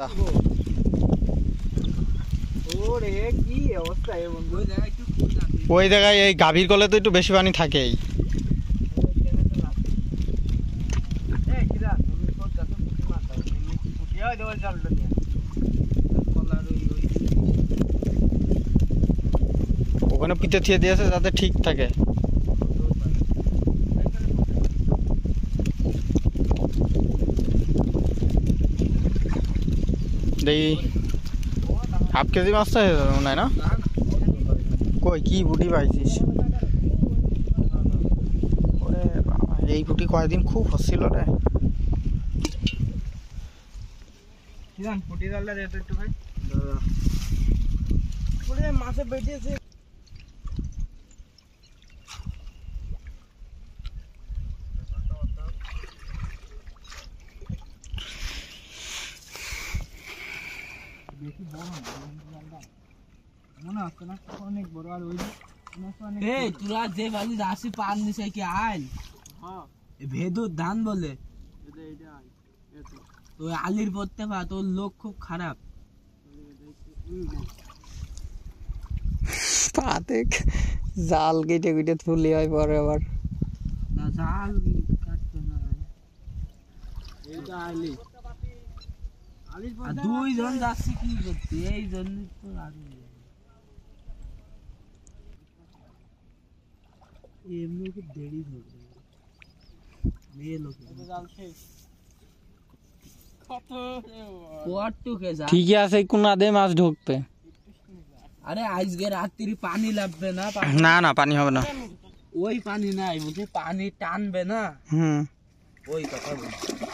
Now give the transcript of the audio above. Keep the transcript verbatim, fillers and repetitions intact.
ওই জায়গায় এই গাভীর কলে তো একটু বেশি পানি থাকেই। ওখানে পিঠে থিয়ে দিয়েছে যাতে ঠিক থাকে। দেখি হাফ কেজি মাছটা হয়ে যাবে মনে হয় না? কই কি বুটি পাইছিস? এই বুটি কয়েকদিন খুব হচ্ছিল রে। মাছে বেঁচেছে। মনে হচ্ছে না অনেক বড়। আর ওই এই তোরা যে বালি রাশি পান নিছে কি আইল? হ্যাঁ ভেদুর ধান বলে ওই আলির পড়তে পা। তোর লোক খুব খারাপ। পাতে জাল কেটে কেটে তুলি হয় পরে আবার না জাল কাটতো না। এইটা আলি আর দুইজন যাচ্ছি কি করতে? এই জন্য তো এমনি খুব দেরি ধরছে মেয়ে লোক। ঠিকই আছে কোন আদে মাছ ঢুকবে। আরে আজকে রাত্রি পানি লাগবে না? না না পানি হবে না। ওই পানি নাই বুঝি পানি টানবে না। হুম ওই কথা বলছি।